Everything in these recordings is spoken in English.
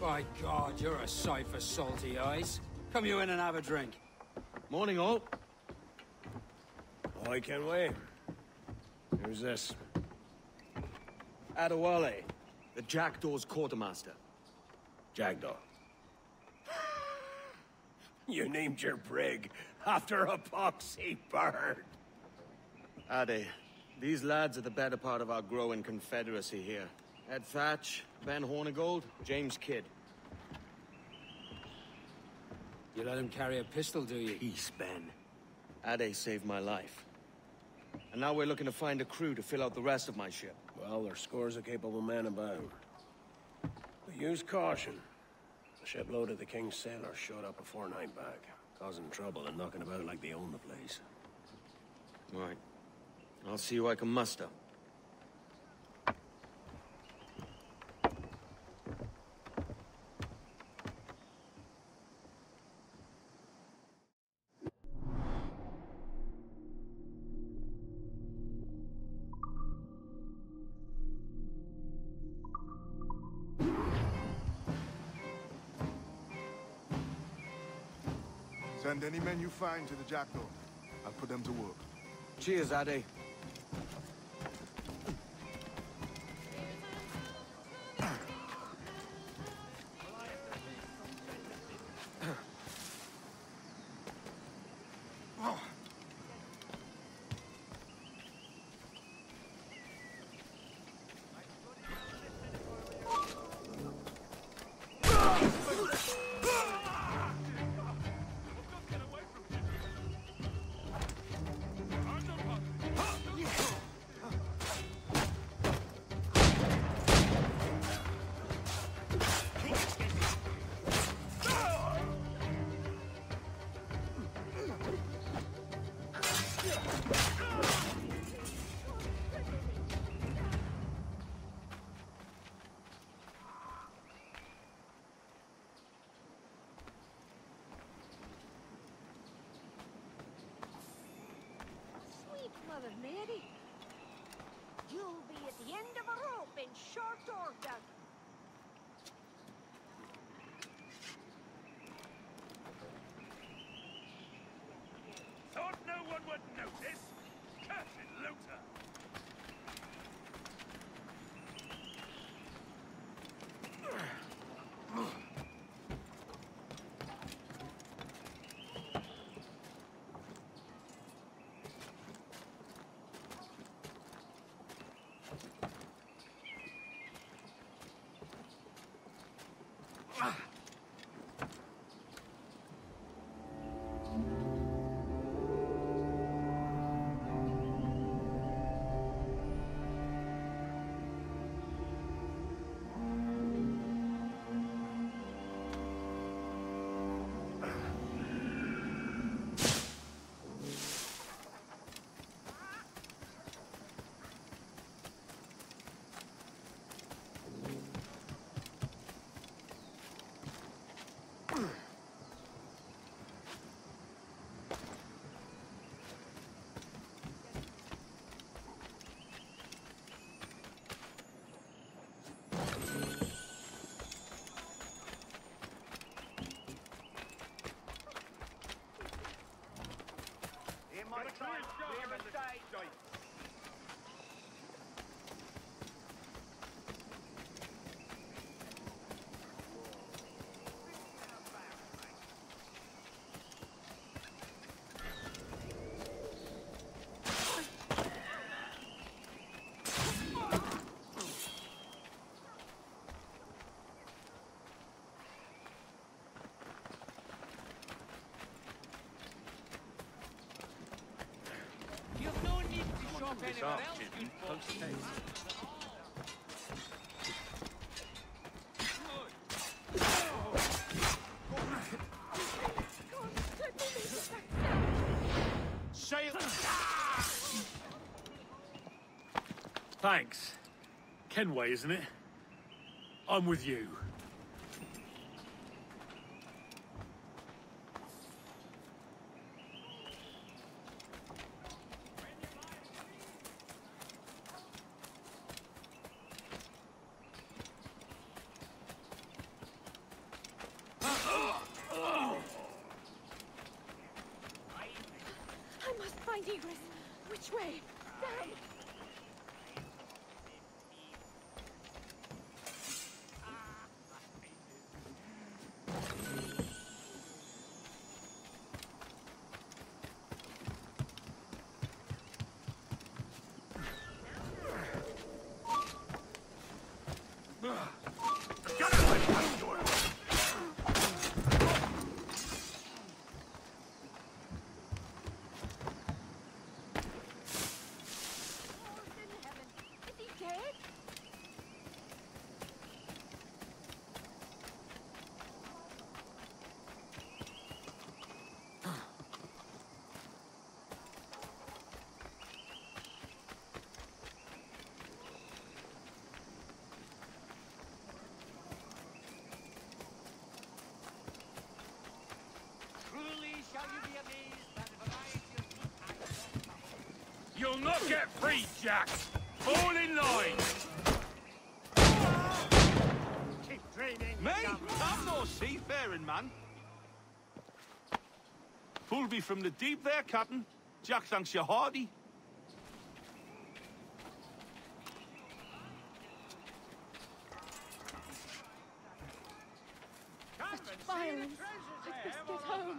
By God, you're a sight for salty eyes. Come you in and have a drink. Morning, all. Oh, I can't wait. Who's this? Adewale, the Jackdaw's quartermaster. Jackdaw. You named your brig after a poxy bird. Ade, these lads are the better part of our growing confederacy here. Ed Thatch, Ben Hornigold, James Kidd. You let him carry a pistol, do you? Peace, Ben. Ade saved my life. And now we're looking to find a crew to fill out the rest of my ship. Well, there's scores of capable men about. But use caution. The shipload of the King's sailors showed up a fortnight back, causing trouble and knocking about like they own the place. Right. I'll see who I can muster. Send any men you find to the Jackdaw. I'll put them to work. Cheers, Ade. Mother Mary, you'll be at the end of a rope in short order. Thought no one would notice? Cursed looter! You've no need to shop anywhere else, good folks. Thanks. Kenway, isn't it? I'm with you. find egress. Which way? Down! Truly shall you be amazed at the variety of good acts. You'll not get free, Jack! Fall in line! Keep training. Me? I'm no seafaring man. Pulled me from the deep there, Captain. Jack thanks you hearty. Such violence. I must get home.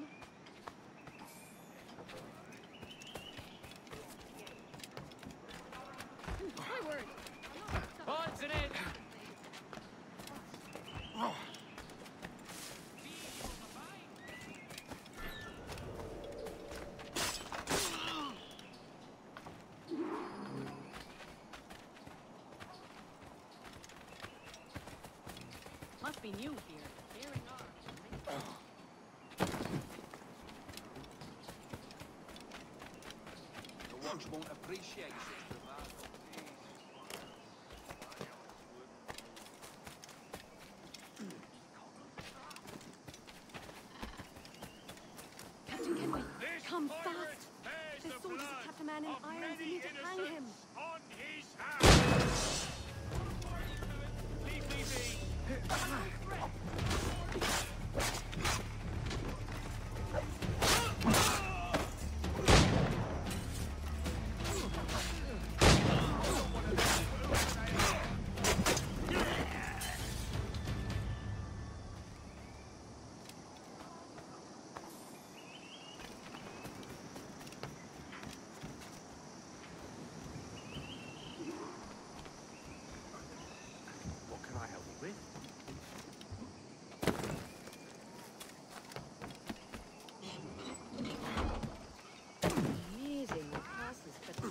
My word. Odds and ends. Must be new here. Bearing arms. The watch won't appreciate such bravado. Captain Kenway, This come pirate fast. bears The the soldiers blood have trapped a man in of irons. They many need to hang him. innocents on his hands. Leave me be. What can I help you with? Amazing what passes, but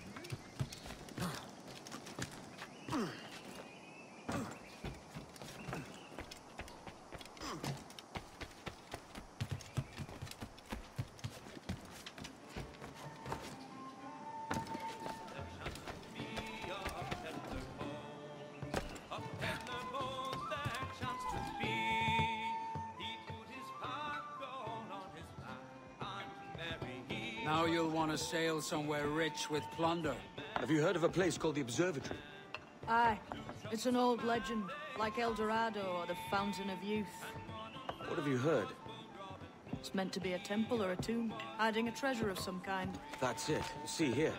Now you'll want to sail somewhere rich with plunder. Have you heard of a place called the Observatory? Aye. It's an old legend, like El Dorado or the Fountain of Youth. What have you heard? It's meant to be a temple or a tomb, hiding a treasure of some kind. That's it. See here.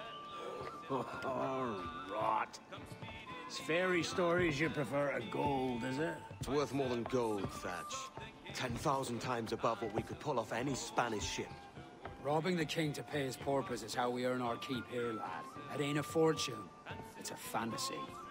Oh, rot. It's fairy stories you prefer to gold, is it? It's worth more than gold, Thatch. 10,000 times above what we could pull off any Spanish ship. Robbing the king to pay his porpoise is how we earn our keep here, lad. It ain't a fortune. It's a fantasy.